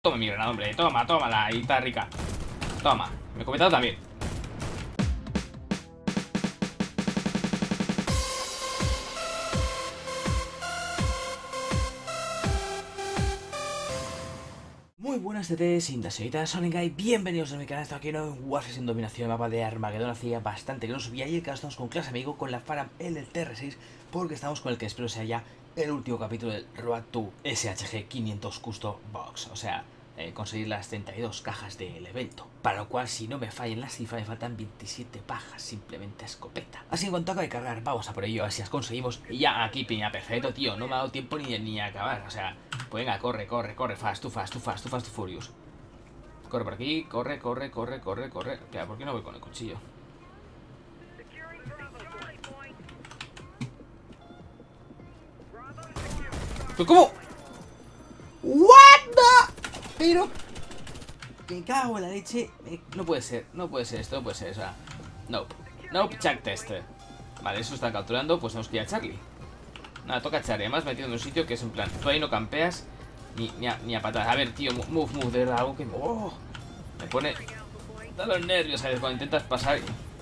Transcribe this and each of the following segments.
toma mi granada, hombre. Toma, tómala, ahí está rica. Toma, me he comentado también. Muy buenas TTs, señoritas, Soningai, bienvenidos a mi canal. Estoy aquí en un Warfare sin dominación, el mapa de Armagedón. Hacía bastante que no subía y acá estamos con clase amigo, con la Faram LTR6, porque estamos con el que espero sea ya el último capítulo del Road to SHG 500 Custom Box. O sea, conseguir las 32 cajas del evento, para lo cual, si no me fallan las cifras, me faltan 27 pajas, simplemente a escopeta. Así que en cuanto acabe de cargar, vamos a por ello, a ver si las conseguimos. Y ya aquí, piña, perfecto, tío, no me ha dado tiempo ni a acabar, o sea, pues venga, corre, fast, too furious. Corre por aquí, corre. Espera, ¿por qué no voy con el cuchillo? ¿Pero cómo? ¿What the? Pero... me cago en la leche. No puede ser, esto no puede ser, o sea... Nope, check test. Vale, eso está capturando, pues tenemos que ir a Charlie. Nada, toca a Charlie, además metido en un sitio que es en plan, tú ahí no campeas ni a patadas. A ver, tío, move, de verdad, algo que... Oh, me pone... da los nervios, ¿sabes? Cuando intentas pasar...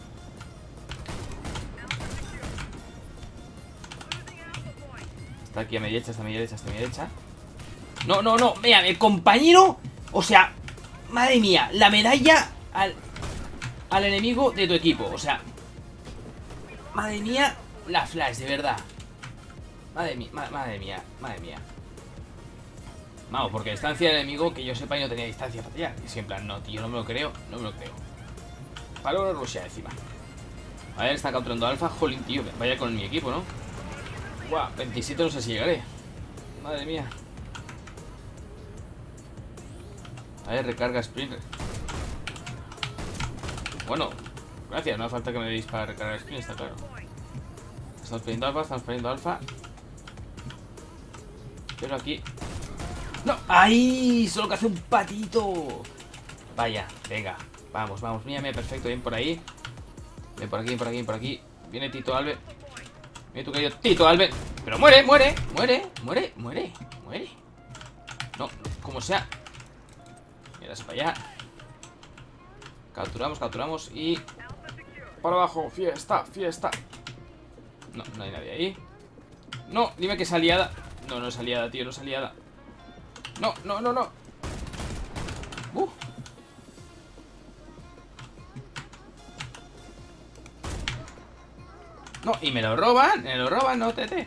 Está aquí a mi derecha, No, mira, el compañero... O sea, madre mía, la medalla al enemigo de tu equipo. O sea, madre mía, la flash, de verdad. Madre mía. Vamos, porque distancia del enemigo, que yo sepa, y no tenía distancia para tirar. Y si en plan, no, tío, no me lo creo. Palo Rusia encima. A ver, está capturando Alfa. Jolín, tío, vaya con mi equipo, ¿no? Guau, 27 no sé si llegaré. Madre mía. A ver, recarga sprint. Bueno, gracias, no hace falta que me deis para recargar sprint, está claro. Estamos perdiendo alfa, Pero aquí... ¡no! ¡Ay! Solo que hace un patito. Vaya, venga, vamos, mírame, perfecto, bien por ahí. Ven por aquí. Viene Tito Albe. Viene tu querido Tito Albe. Pero muere. No, como sea. Mira, para allá. Capturamos y... para abajo, fiesta. No hay nadie ahí. No, dime que es aliada. No es aliada, tío, no es aliada. No. No, y me lo roban, no, tete.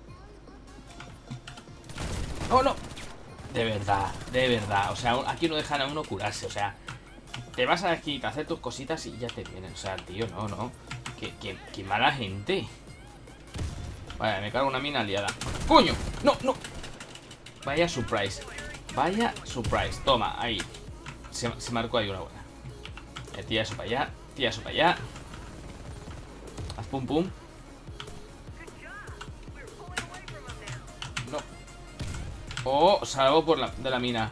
No. De verdad, o sea, aquí no dejan a uno curarse, o sea, te vas aquí a hacer tus cositas y ya te vienen, o sea, tío, no. Qué mala gente. Vaya, me cargo una mina aliada. ¡Coño! No. Vaya surprise, toma, ahí. Se marcó ahí una buena. Tira eso para allá. Haz pum. No. Oh, salvo de la mina.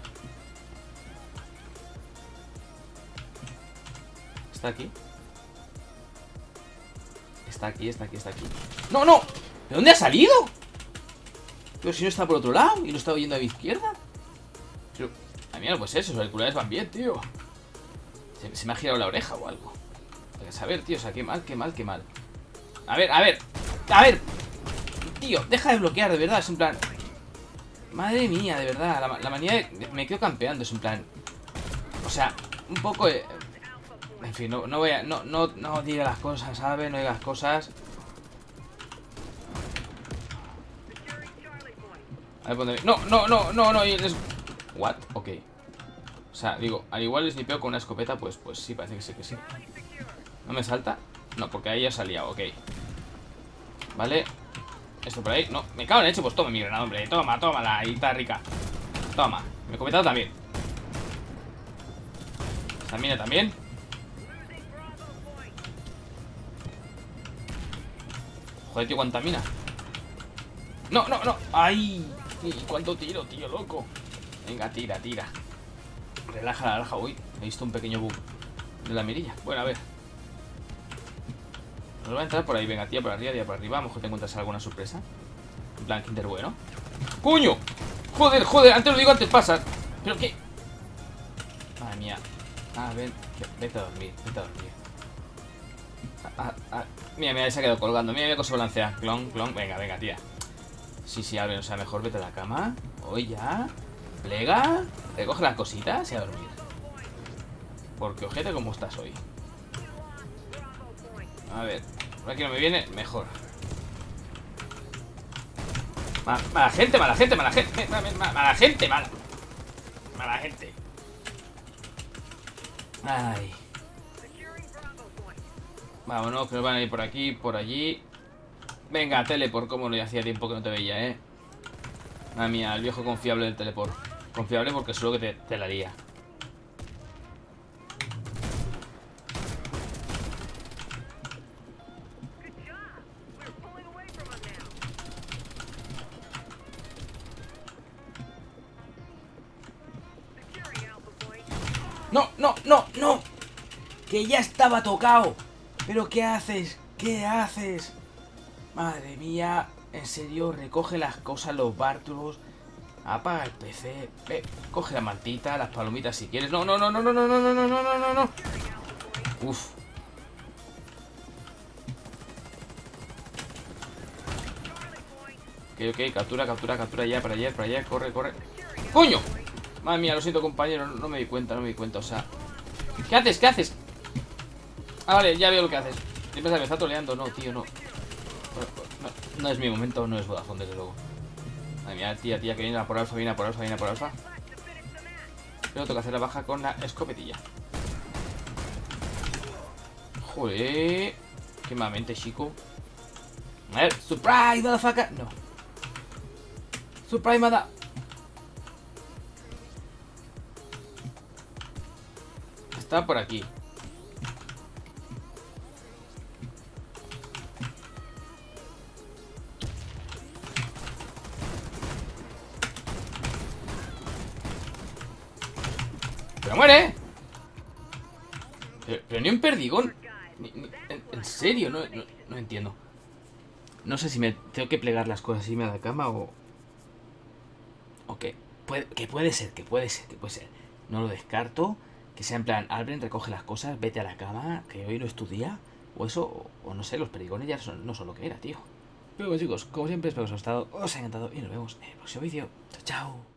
¿Está aquí? Está aquí. ¡No! ¿De dónde ha salido? Pero si no está por otro lado y no estaba yendo a mi izquierda. Pero, a mí no, pues eso, los auriculares van bien, tío. Se me ha girado la oreja o algo. Hay que saber, tío, o sea, qué mal. A ver. Tío, deja de bloquear, de verdad, es en plan... madre mía, de verdad, la manía de... me quedo campeando, es en plan... o sea, un poco... en fin, no voy a... No diga las cosas, ¿sabes? No digas cosas... A ver, ¿dónde? No. What? Ok. O sea, digo, al igual les nipeo con una escopeta, pues sí, parece que sí. ¿No me salta? No, porque ahí ya salía, ok. Vale. Esto por ahí, no, me cago en leche, pues toma mi granada, hombre. Tómala, ahí está rica. Toma, me he comentado también. Esta mina también. Joder, tío, cuánta mina. No. Ay, cuánto tiro, tío, loco. Venga, tira. Relaja, uy, he visto un pequeño bug de la mirilla. Bueno, a ver. Nos va a entrar por ahí, venga, tía por arriba, tía por arriba. A lo mejor te encuentras alguna sorpresa. En plan, Kinder bueno. ¡Coño! Joder, antes lo digo, antes pasa. ¿Pero qué? Madre mía. Ven, vete a dormir, vete a dormir. Mira, mira, se ha quedado colgando. Mira, mira cómo se balancea. Clon, clon. Venga, venga, tía. Sí, Alvin, o sea, mejor vete a la cama. Hoy ya. Plega. Recoge las cositas y a dormir. Porque ojete como estás hoy. A ver, por aquí no me viene, mejor. Mala gente, mala gente, mala gente. Mala gente, mala. Mala gente. Ay. Vámonos, que nos van a ir por aquí, por allí. Venga, teleport, como no, ya hacía tiempo que no te veía, Madre mía, el viejo confiable del teleport. Confiable porque solo que te la haría. ¡No, no, no, no! ¡Que ya estaba tocado! ¿Pero qué haces? ¿Qué haces? Madre mía, en serio, recoge las cosas, los bártulos. Apaga el PC. Coge la mantita, las palomitas si quieres. No, no, no, no, no, no, no, no, no, no, no, no. Uf. Ok, captura, captura, captura ya, para allá, corre, corre. ¡Coño! Madre mía, lo siento, compañero, no me di cuenta, o sea. ¿Qué haces? ¿Qué haces? Ah, vale, ya veo lo que haces. Yo pensaba que me está troleando, no, tío, no. No es mi momento, no es Vodafone, desde luego. Madre mía, tía, que viene a por alfa, viene a por alfa, viene a por alfa. Pero tengo que hacer la baja con la escopetilla. Joder. Qué malamente, chico. A ver, surprise, motherfucker. No. Surprise, mother. Está por aquí. ¡Pero muere! Pero ni un perdigón. En serio, no entiendo. No sé si me tengo que plegar las cosas y irme a la cama o qué. Que puede ser. No lo descarto. Que sea en plan, Alvin, recoge las cosas, vete a la cama, que hoy no es tu día. O eso, o no sé, los perdigones ya no son lo que era, tío. Pero bueno, chicos, como siempre, espero que os haya gustado, os haya encantado y nos vemos en el próximo vídeo. Chao, chao.